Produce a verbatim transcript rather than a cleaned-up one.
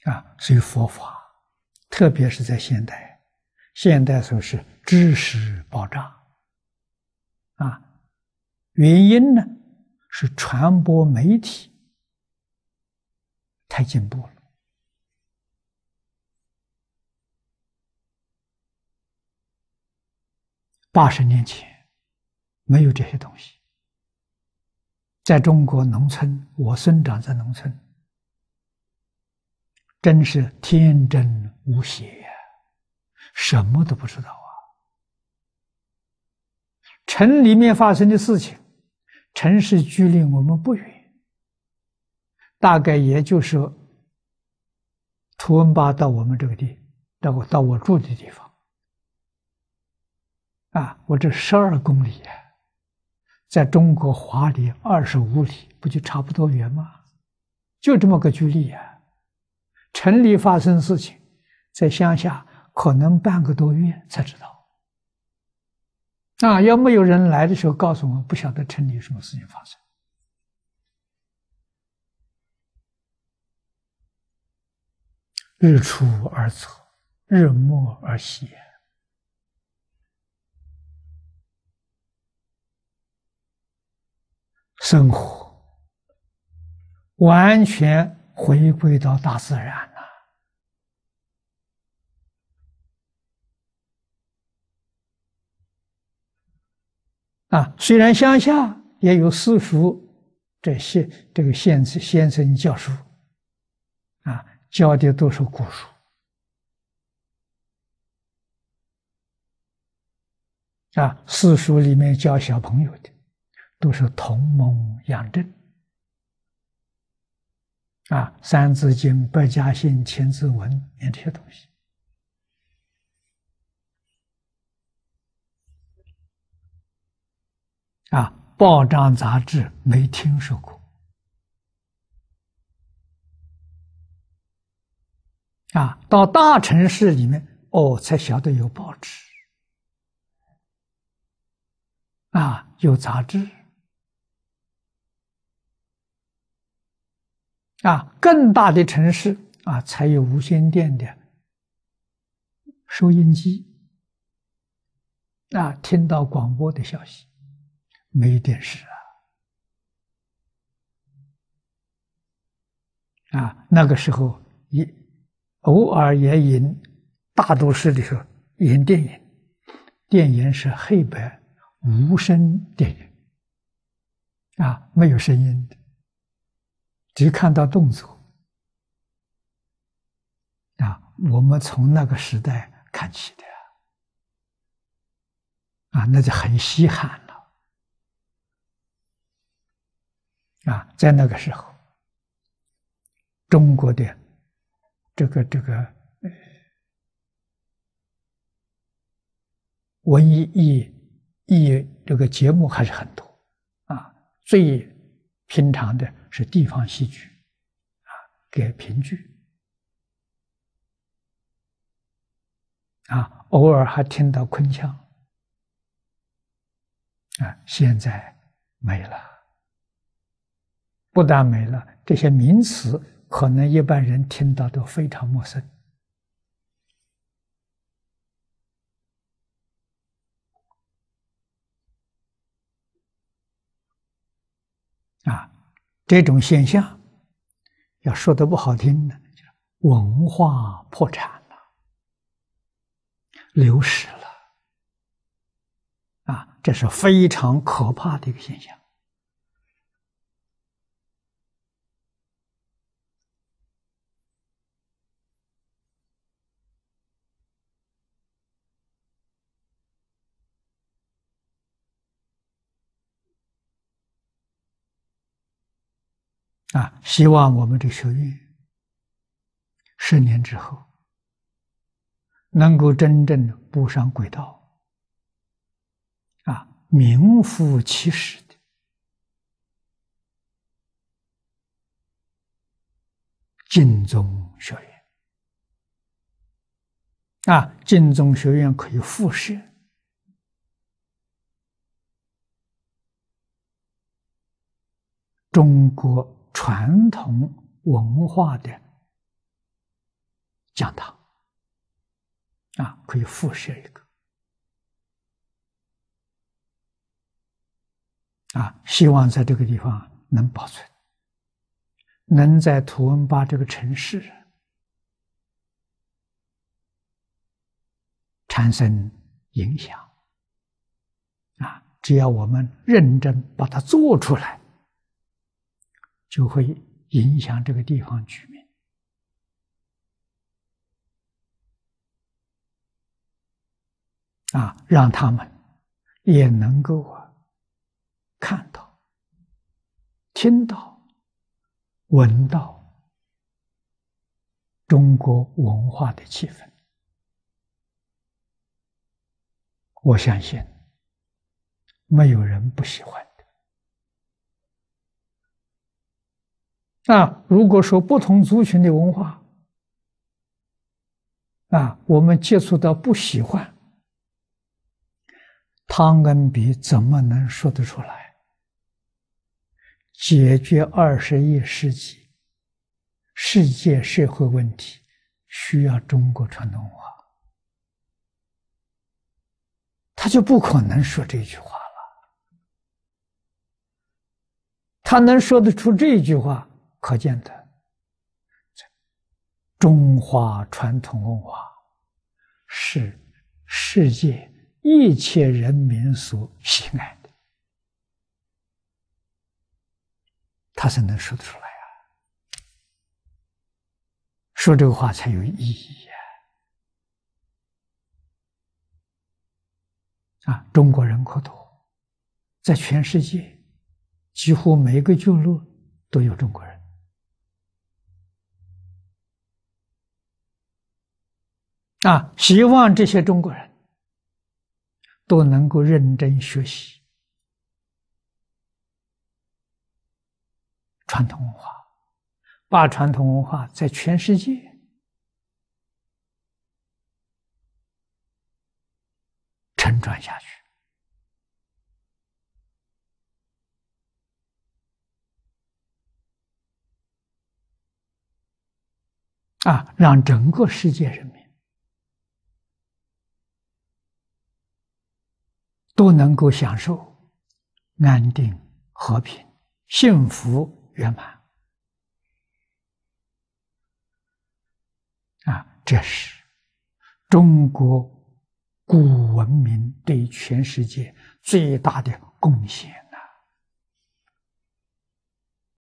啊，所以佛法，特别是在现代，现代说是知识爆炸啊，原因呢是传播媒体太进步了。八十年前没有这些东西，在中国农村，我生长在农村，真是天真无邪呀，什么都不知道啊。城里面发生的事情，城市距离我们不远，大概也就是图文巴到我们这个地，到我到我住的地方。啊，我这十二公里啊，在中国华里二十五里，不就差不多远吗？就这么个距离啊。城里发生事情，在乡下可能半个多月才知道。啊，要没有人来的时候告诉我们，不晓得城里有什么事情发生。日出而作，日没而息。生活完全回归到大自然了。啊，虽然乡下也有私塾，这些这个先先生教书，啊，教的都是古书。啊，私塾里面教小朋友的，都是同盟养正。啊，《三字经》《百家姓》《千字文》这些东西。啊，报章杂志没听说过。啊，到大城市里面，哦，才晓得有报纸。啊，有杂志。啊，更大的城市啊，才有无线电的收音机。啊，听到广播的消息，没电视啊。啊，那个时候也偶尔也引大都市的时候引电影，电影是黑白无声电影。啊，没有声音的。只看到动作。啊，我们从那个时代看起的。啊，那就很稀罕了。啊，在那个时候，中国的这个这个文艺艺艺这个节目还是很多。啊，最平常的是地方戏剧，啊，给评剧。啊，偶尔还听到昆腔。啊，现在没了。不但没了，这些名词可能一般人听到都非常陌生。啊，这种现象，要说的不好听呢，就是文化破产了，流失了。啊，这是非常可怕的一个现象。啊，希望我们这学院十年之后能够真正步上轨道。啊，名副其实的净宗学院。啊，净宗学院可以辐射中国传统文化的讲堂啊，可以附设一个啊，希望在这个地方能保存，能在图文巴这个城市产生影响啊！只要我们认真把它做出来，就会影响这个地方居民啊，让他们也能够啊看到、听到、闻到中国文化的气氛。我相信没有人不喜欢的。啊，如果说不同族群的文化，啊，我们接触到不喜欢，汤恩比怎么能说得出来？解决二十一世纪世界社会问题需要中国传统文化。他就不可能说这句话了。他能说得出这句话，可见的中华传统文化是世界一切人民所喜爱的，他是能说得出来啊！说这个话才有意义呀！啊，中国人口多，在全世界几乎每个角落都有中国人。啊，希望这些中国人都能够认真学习传统文化，把传统文化在全世界承传下去。啊，让整个世界人民都能够享受安定、和平、幸福、圆满。啊，这是中国古文明对全世界最大的贡献。